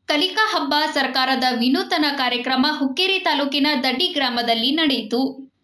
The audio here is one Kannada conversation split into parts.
ಕಲಿಕಾ ಹಬ್ಬ ಸರ್ಕಾರದ ವಿನೂತನ ಕಾರ್ಯಕ್ರಮ ಹುಕ್ಕೇರಿ ತಾಲೂಕಿನ ದಡ್ಡಿ ಗ್ರಾಮದಲ್ಲಿ ನಡೆಯಿತು.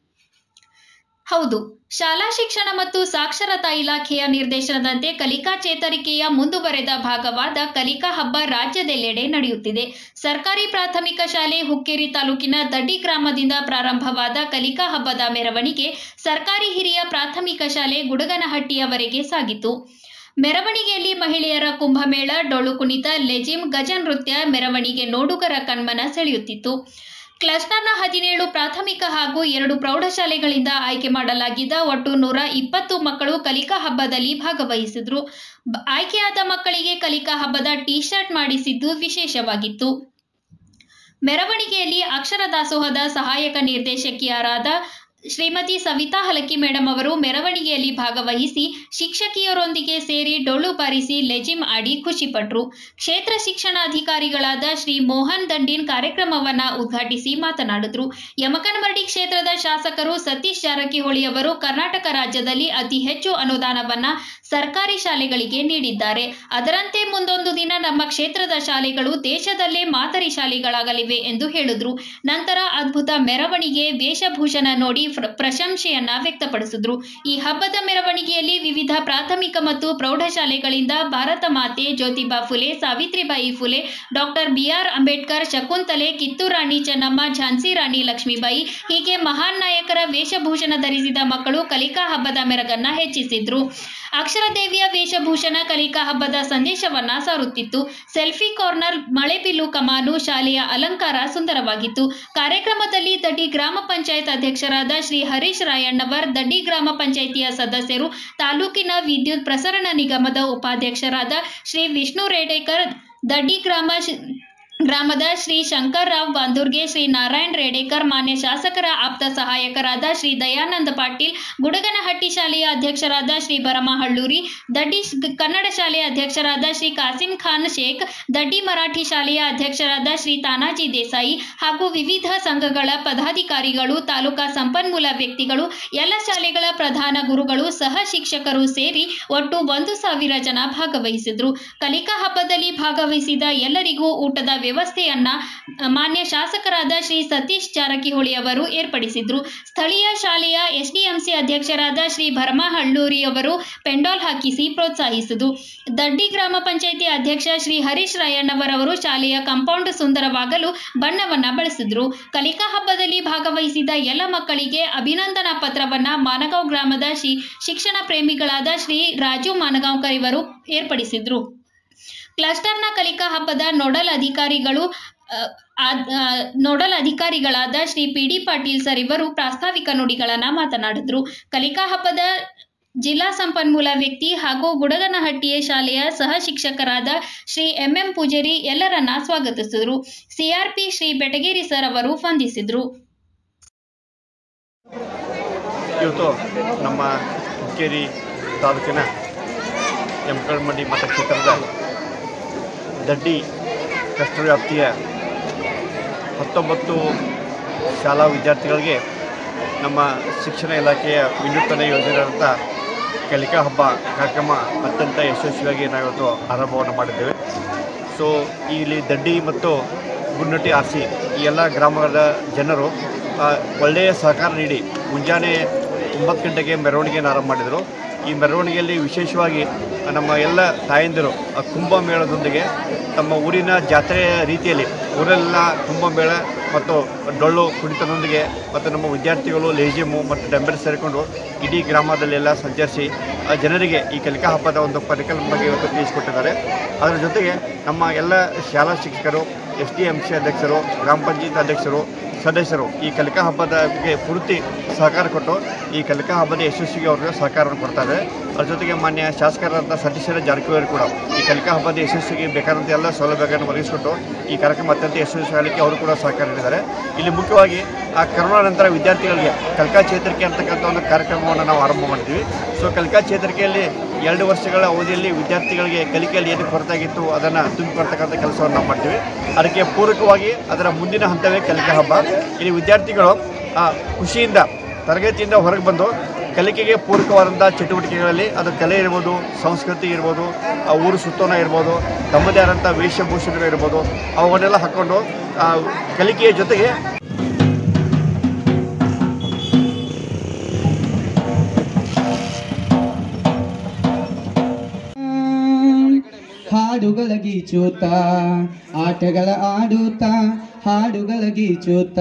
ಹೌದು, ಶಾಲಾ ಶಿಕ್ಷಣ ಮತ್ತು ಸಾಕ್ಷರತಾ ಇಲಾಖೆಯ ನಿರ್ದೇಶನದಂತೆ ಕಲಿಕಾ ಚೇತರಿಕೆಯ ಮುಂದುವರೆದ ಭಾಗವಾದ ಕಲಿಕಾ ಹಬ್ಬ ರಾಜ್ಯದೆಲ್ಲೆಡೆ ನಡೆಯುತ್ತಿದೆ. ಸರ್ಕಾರಿ ಪ್ರಾಥಮಿಕ ಶಾಲೆ ಹುಕ್ಕೇರಿ ತಾಲೂಕಿನ ದಡ್ಡಿ ಗ್ರಾಮದಿಂದ ಪ್ರಾರಂಭವಾದ ಕಲಿಕಾ ಹಬ್ಬದ ಮೆರವಣಿಗೆ ಸರ್ಕಾರಿ ಹಿರಿಯ ಪ್ರಾಥಮಿಕ ಶಾಲೆ ಗುಡಗನಹಟ್ಟಿಯವರೆಗೆ ಸಾಗಿತು. ಮೆರವಣಿಗೆಯಲ್ಲಿ ಮಹಿಳೆಯರ ಕುಂಭಮೇಳ, ಡೊಳ್ಳು ಕುಣಿತ, ಲೆಜಿಮ್, ಗಜ ನೃತ್ಯ ಮೆರವಣಿಗೆ ನೋಡುಗರ ಕಣ್ಮನ ಸೆಳೆಯುತ್ತಿತ್ತು. ಕ್ಲಸ್ಟರ್ನ 17 ಪ್ರಾಥಮಿಕ ಹಾಗೂ 2 ಪ್ರೌಢಶಾಲೆಗಳಿಂದ ಆಯ್ಕೆ ಮಾಡಲಾಗಿದ್ದ ಒಟ್ಟು 120 ಮಕ್ಕಳು ಕಲಿಕಾ ಹಬ್ಬದಲ್ಲಿ ಭಾಗವಹಿಸಿದ್ರು. ಆಯ್ಕೆಯಾದ ಮಕ್ಕಳಿಗೆ ಕಲಿಕಾ ಹಬ್ಬದ ಟೀ ಶರ್ಟ್ ಮಾಡಿಸಿದ್ದು ವಿಶೇಷವಾಗಿತ್ತು. ಮೆರವಣಿಗೆಯಲ್ಲಿ ಅಕ್ಷರ ದಾಸೋಹದ ಸಹಾಯಕ ನಿರ್ದೇಶಕಿಯರಾದ ಶ್ರೀಮತಿ ಸವಿತಾ ಹಲಕಿ ಮೇಡಂ ಅವರು ಮೆರವಣಿಗೆಯಲ್ಲಿ ಭಾಗವಹಿಸಿ ಶಿಕ್ಷಕಿಯರೊಂದಿಗೆ ಸೇರಿ ಡೊಳ್ಳು ಬಾರಿಸಿ ಲೆಜಿಮ್ ಆಡಿ ಖುಷಿಪಟ್ಟರು. ಕ್ಷೇತ್ರ ಶಿಕ್ಷಣಾಧಿಕಾರಿಗಳಾದ ಶ್ರೀ ಮೋಹನ್ ದಂಡಿನ್ ಕಾರ್ಯಕ್ರಮವನ್ನ ಉದ್ಘಾಟಿಸಿ ಮಾತನಾಡಿದ್ರು. ಯಮಕನಮರಡಿ ಕ್ಷೇತ್ರದ ಶಾಸಕರು ಸತೀಶ್ ಜಾರಕಿಹೊಳಿ ಅವರು ಕರ್ನಾಟಕ ರಾಜ್ಯದಲ್ಲಿ ಅತಿ ಹೆಚ್ಚು ಅನುದಾನವನ್ನ ಸರ್ಕಾರಿ ಶಾಲೆಗಳಿಗೆ ನೀಡಿದ್ದಾರೆ. ಅದರಂತೆ ಮುಂದೊಂದು ದಿನ ನಮ್ಮ ಕ್ಷೇತ್ರದ ಶಾಲೆಗಳು ದೇಶದಲ್ಲೇ ಮಾದರಿ ಶಾಲೆಗಳಾಗಲಿವೆ ಎಂದು ಹೇಳಿದ್ರು. ನಂತರ ಅದ್ಭುತ ಮೆರವಣಿಗೆ, ವೇಷಭೂಷಣ ನೋಡಿ ಪ್ರಶಂಸೆಯನ್ನ ವ್ಯಕ್ತಪಡಿಸಿದ್ರು. ಈ ಹಬ್ಬದ ಮೆರವಣಿಗೆಯಲ್ಲಿ ವಿವಿಧ ಪ್ರಾಥಮಿಕ ಮತ್ತು ಪ್ರೌಢಶಾಲೆಗಳಿಂದ ಭಾರತ ಮಾತೆ, ಜ್ಯೋತಿಬಾ ಫುಲೆ, ಸಾವಿತ್ರಿಬಾಯಿ ಫುಲೆ, ಡಾಕ್ಟರ್ BR ಅಂಬೇಡ್ಕರ್, ಶಕುಂತಲೆ, ಕಿತ್ತೂರು ರಾಣಿ ಚೆನ್ನಮ್ಮ, ಝಾನ್ಸಿ ರಾಣಿ ಲಕ್ಷ್ಮೀಬಾಯಿ ಹೀಗೆ ಮಹಾನ್ ನಾಯಕರ ವೇಷಭೂಷಣ ಧರಿಸಿದ ಮಕ್ಕಳು ಕಲಿಕಾ ಹಬ್ಬದ ಮೆರಗನ್ನ ಹೆಚ್ಚಿಸಿದ್ರು. ಅಕ್ಷರ ದೇವಿಯ ವೇಷಭೂಷಣ ಕಲಿಕಾ ಹಬ್ಬದ ಸಂದೇಶವನ್ನ ಸಾರುತ್ತಿತ್ತು. ಸೆಲ್ಫಿ ಕಾರ್ನರ್, ಮಳೆಬಿಲ್ಲು ಕಮಾನು, ಶಾಲೆಯ ಅಲಂಕಾರ ಸುಂದರವಾಗಿತ್ತು. ಕಾರ್ಯಕ್ರಮದಲ್ಲಿ ದಡ್ಡಿ ಗ್ರಾಮ ಪಂಚಾಯತ್ ಅಧ್ಯಕ್ಷರಾದ ಶ್ರೀ ಹರೀಶ್ ರಾಯಣ್ಣವರ್, ದಡ್ಡಿ ಗ್ರಾಮ ಪಂಚಾಯಿತಿಯ ಸದಸ್ಯರು, ತಾಲೂಕಿನ ವಿದ್ಯುತ್ ಪ್ರಸರಣ ನಿಗಮದ ಉಪಾಧ್ಯಕ್ಷರಾದ ಶ್ರೀ ವಿಷ್ಣು ರೇಡೇಕರ್, ದಡ್ಡಿ ಗ್ರಾಮದ ಶ್ರೀ ಶಂಕರ್ ರಾವ್ ಬಾಂದೂರ್ಗೆ, ಶ್ರೀ ನಾರಾಯಣ್ ರೇಡೇಕರ್, ಮಾನ್ಯ ಶಾಸಕರ ಆಪ್ತ ಸಹಾಯಕರಾದ ಶ್ರೀ ದಯಾನಂದ ಪಾಟೀಲ್, ಗುಡಗನಹಟ್ಟಿ ಶಾಲೆಯ ಅಧ್ಯಕ್ಷರಾದ ಶ್ರೀ ಭರಮ ಹಳ್ಳೂರಿ, ದಡ್ಡಿ ಕನ್ನಡ ಶಾಲೆಯ ಅಧ್ಯಕ್ಷರಾದ ಶ್ರೀ ಕಾಸಿಂ ಖಾನ್ ಶೇಖ್, ದಡ್ಡಿ ಮರಾಠಿ ಶಾಲೆಯ ಅಧ್ಯಕ್ಷರಾದ ಶ್ರೀ ತಾನಾಜಿ ದೇಸಾಯಿ ಹಾಗೂ ವಿವಿಧ ಸಂಘಗಳ ಪದಾಧಿಕಾರಿಗಳು, ತಾಲೂಕಾ ಸಂಪನ್ಮೂಲ ವ್ಯಕ್ತಿಗಳು, ಎಲ್ಲ ಶಾಲೆಗಳ ಪ್ರಧಾನ ಗುರುಗಳು, ಸಹ ಶಿಕ್ಷಕರು ಸೇರಿ ಒಟ್ಟು 1,000 ಜನ ಭಾಗವಹಿಸಿದ್ರು. ಕಲಿಕಾ ಹಬ್ಬದಲ್ಲಿ ಭಾಗವಹಿಸಿದ ಎಲ್ಲರಿಗೂ ಊಟದ ವ್ಯವಸ್ಥೆಯನ್ನ ಮಾನ್ಯ ಶಾಸಕರಾದ ಶ್ರೀ ಸತೀಶ್ ಜಾರಕಿಹೊಳಿ ಅವರು ಏರ್ಪಡಿಸಿದ್ರು. ಸ್ಥಳೀಯ ಶಾಲೆಯ SDMC ಅಧ್ಯಕ್ಷರಾದ ಶ್ರೀ ಭರಮ ಹಳ್ಳೂರಿ ಅವರು ಪೆಂಡಾಲ್ ಹಾಕಿಸಿ ಪ್ರೋತ್ಸಾಹಿಸಿದರು. ದಡ್ಡಿ ಗ್ರಾಮ ಪಂಚಾಯಿತಿ ಅಧ್ಯಕ್ಷ ಶ್ರೀ ಹರೀಶ್ ರಾಯಣ್ಣವರವರು ಶಾಲೆಯ ಕಾಂಪೌಂಡ್ ಸುಂದರವಾಗಲು ಬಣ್ಣವನ್ನ ಬಳಸಿದ್ರು. ಕಲಿಕಾ ಹಬ್ಬದಲ್ಲಿ ಭಾಗವಹಿಸಿದ ಎಲ್ಲ ಮಕ್ಕಳಿಗೆ ಅಭಿನಂದನಾ ಪತ್ರವನ್ನ ಮಾನಗಾಂವ್ ಗ್ರಾಮದ ಶಿಕ್ಷಣ ಪ್ರೇಮಿಗಳಾದ ಶ್ರೀ ರಾಜು ಮಾನಗಾಂವ್ಕರ್ ಇವರು ಏರ್ಪಡಿಸಿದ್ರು. ಕ್ಲಸ್ಟರ್ನ ಕಲಿಕಾ ಹಬ್ಬದ ನೋಡಲ್ ಅಧಿಕಾರಿಗಳಾದ ಶ್ರೀ PD ಪಾಟೀಲ್ ಸರ್ ಇವರು ಪ್ರಾಸ್ತಾವಿಕ ನುಡಿಗಳನ್ನ ಮಾತನಾಡಿದ್ರು. ಕಲಿಕಾ ಹಬ್ಬದ ಜಿಲ್ಲಾ ಸಂಪನ್ಮೂಲ ವ್ಯಕ್ತಿ ಹಾಗೂ ಗುಡಗನಹಟ್ಟಿಯ ಶಾಲೆಯ ಸಹ ಶಿಕ್ಷಕರಾದ ಶ್ರೀ MM ಪೂಜಾರಿ ಎಲ್ಲರನ್ನ ಸ್ವಾಗತಿಸಿದರು. CRP ಶ್ರೀ ಬೆಟಗೇರಿ ಸರ್ ಅವರು ವಂದಿಸಿದ್ರು. ಇವತ್ತು ನಮ್ಮ ಹುಕ್ಕೇರಿ ತಾಲೂಕಿನ ಯಮಕನಮರಡಿ ಮತಕ್ಷೇತ್ರದ ದಡ್ಡಿ ಕ್ಲಸ್ಟರ್ ವ್ಯಾಪ್ತಿಯ 19 ಶಾಲಾ ವಿದ್ಯಾರ್ಥಿಗಳಿಗೆ ನಮ್ಮ ಶಿಕ್ಷಣ ಇಲಾಖೆಯ ವಿನೂತನ ಯೋಜನೆಯಾದಂಥ ಕಲಿಕಾ ಹಬ್ಬ ಕಾರ್ಯಕ್ರಮ ಅತ್ಯಂತ ಯಶಸ್ವಿಯಾಗಿ ನಾವಿವತ್ತು ಆರಂಭವನ್ನು ಮಾಡಿದ್ದೇವೆ. ಸೊ ಇಲ್ಲಿ ದಡ್ಡಿ ಮತ್ತು ಗುನ್ನಟ್ಟಿ RC ಈ ಎಲ್ಲ ಗ್ರಾಮಗಳ ಜನರು ಒಳ್ಳೆಯ ಸಹಕಾರ ನೀಡಿ ಮುಂಜಾನೆ 9 ಗಂಟೆಗೆ ಮೆರವಣಿಗೆಯನ್ನು ಆರಂಭ ಮಾಡಿದರು. ಈ ಮೆರವಣಿಗೆಯಲ್ಲಿ ವಿಶೇಷವಾಗಿ ನಮ್ಮ ಎಲ್ಲ ತಾಯಂದಿರು ಕುಂಭಮೇಳದೊಂದಿಗೆ ತಮ್ಮ ಊರಿನ ಜಾತ್ರೆಯ ರೀತಿಯಲ್ಲಿ ಊರೆಲ್ಲ ಕುಂಭಮೇಳ ಮತ್ತು ಡೊಳ್ಳು ಕುಣಿತದೊಂದಿಗೆ ಮತ್ತು ನಮ್ಮ ವಿದ್ಯಾರ್ಥಿಗಳು ಲೇಜಿಮು ಮತ್ತು ಡಂಬೆಲ್ ಸೇರಿಕೊಂಡು ಇಡೀ ಗ್ರಾಮದಲ್ಲೆಲ್ಲ ಸಂಚರಿಸಿ ಜನರಿಗೆ ಈ ಕಲಿಕಾ ಹಬ್ಬದ ಒಂದು ಪರಿಕಲ್ಪನೆ ಬಗ್ಗೆ ಇವತ್ತು ತಿಳಿಸಿಕೊಟ್ಟಿದ್ದಾರೆ. ಅದರ ಜೊತೆಗೆ ನಮ್ಮ ಎಲ್ಲ ಶಾಲಾ ಶಿಕ್ಷಕರು, SDMC ಅಧ್ಯಕ್ಷರು, ಗ್ರಾಮ ಪಂಚಾಯತ್ ಅಧ್ಯಕ್ಷರು, ಸದಸ್ಯರು ಈ ಕಲಿಕಾ ಹಬ್ಬದಕ್ಕೆ ಪೂರ್ತಿ ಸಹಕಾರ ಕೊಟ್ಟು ಈ ಕಲಿಕಾ ಹಬ್ಬದ ಯಶಸ್ವಿಗೆ ಅವ್ರಿಗೆ ಸಹಕಾರವನ್ನು ಕೊಡ್ತಾರೆ. ಅದ್ರ ಜೊತೆಗೆ ಮಾನ್ಯ ಶಾಸಕರಾದಂಥ ಸತೀಶ್ ಜಾರಕಿಹೊಳಿ ಕೂಡ ಈ ಕಲಿಕಾ ಹಬ್ಬದ ಯಶಸ್ವಿಗೆ ಬೇಕಾದಂಥ ಎಲ್ಲ ಸೌಲಭ್ಯಗಳನ್ನು ಒದಗಿಸಿಕೊಟ್ಟು ಈ ಕಾರ್ಯಕ್ರಮ ಅತ್ಯಂತ ಯಶಸ್ವಿ ಆಗಲಿಕ್ಕೆ ಅವರು ಕೂಡ ಸಹಕಾರ ನೀಡಿದ್ದಾರೆ. ಇಲ್ಲಿ ಮುಖ್ಯವಾಗಿ ಆ ಕರೋನಾ ನಂತರ ವಿದ್ಯಾರ್ಥಿಗಳಿಗೆ ಕಲಿಕಾ ಚೇತರಿಕೆ ಅಂತಕ್ಕಂಥ ಒಂದು ಕಾರ್ಯಕ್ರಮವನ್ನು ನಾವು ಆರಂಭ ಮಾಡ್ತೀವಿ. ಸೊ ಕಲಿಕಾ ಚೇತರಿಕೆಯಲ್ಲಿ 2 ವರ್ಷಗಳ ಅವಧಿಯಲ್ಲಿ ವಿದ್ಯಾರ್ಥಿಗಳಿಗೆ ಕಲಿಕೆಯಲ್ಲಿ ಏನು ಕೊರತಾಗಿತ್ತು ಅದನ್ನು ತುಂಬಿಕೊಡ್ತಕ್ಕಂಥ ಕೆಲಸವನ್ನು ನಾವು ಮಾಡ್ತೀವಿ. ಅದಕ್ಕೆ ಪೂರಕವಾಗಿ ಅದರ ಮುಂದಿನ ಹಂತವೇ ಕಲಿಕಾ ಹಬ್ಬ. ಇಲ್ಲಿ ವಿದ್ಯಾರ್ಥಿಗಳು ಖುಷಿಯಿಂದ ತರಗತಿಯಿಂದ ಹೊರಗೆ ಬಂದು ಕಲಿಕೆಗೆ ಪೂರಕವಾದಂಥ ಚಟುವಟಿಕೆಗಳಲ್ಲಿ ಅದು ಕಲೆ ಇರ್ಬೋದು, ಸಂಸ್ಕೃತಿ ಇರ್ಬೋದು, ಊರು ಸುತ್ತೋಣ ಇರ್ಬೋದು, ತಮ್ಮದೇ ಆದಂಥ ವೇಷಭೂಷಣಗಳು ಇರ್ಬೋದು, ಅವನ್ನೆಲ್ಲ ಹಾಕ್ಕೊಂಡು ಕಲಿಕೆಯ ಜೊತೆಗೆ ಹಾಡುಗಳ ಗೀಚೂತ ಆಟಗಳ ಆಡುತ್ತ ಹಾಡುಗಳ ಗೀಚೂತ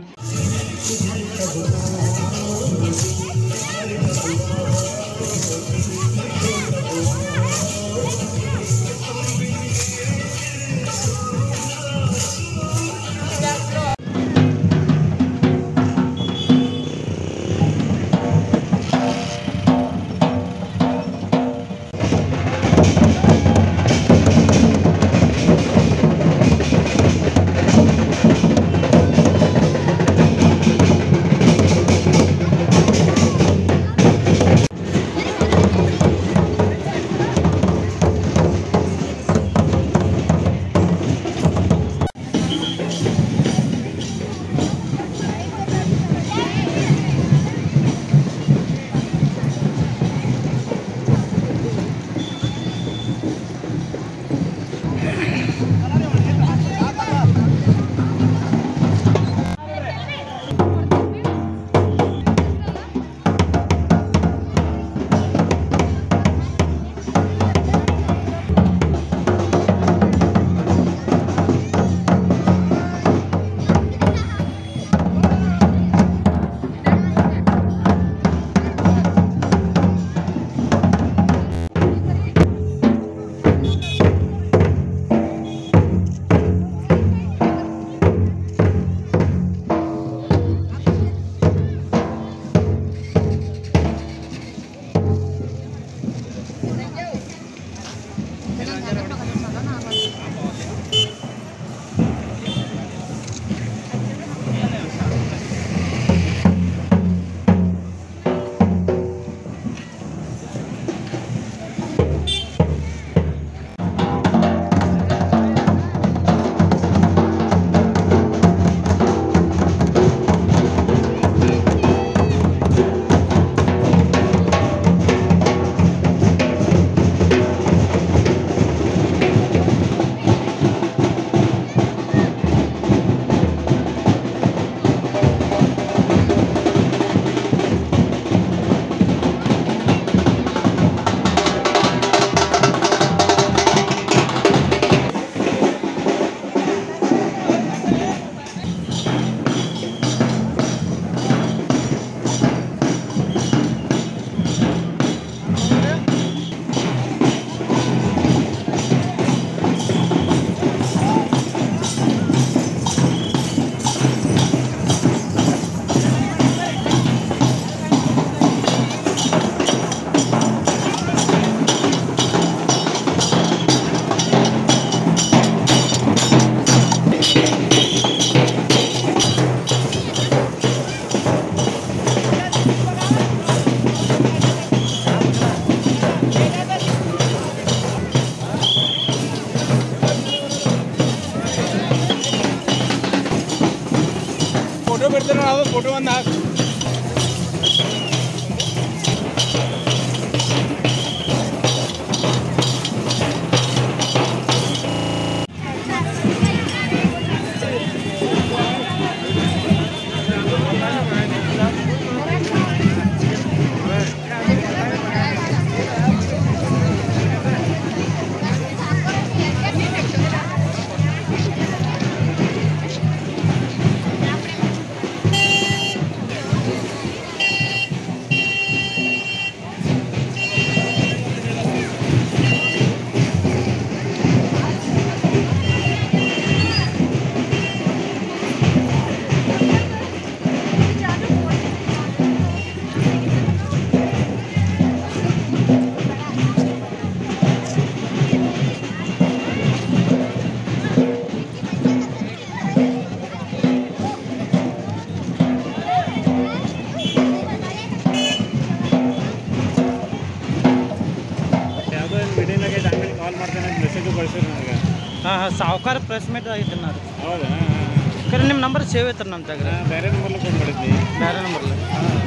फोटो बंदा हाँ हाँ सावकार प्रेस मीट आगे ना ಹೌದಾ ನಿಮ್ಮ ನಂಬರ್ ಸೇವ್ ಐತ್ರಿ ನಮ್ಮ ಜಾಗ ಬೇರೆ ನಂಬರ್ಲಿ ಫೋನ್ ಮಾಡಿದ್ವಿ ಬೇರೆ ನಂಬರ್ಲಿ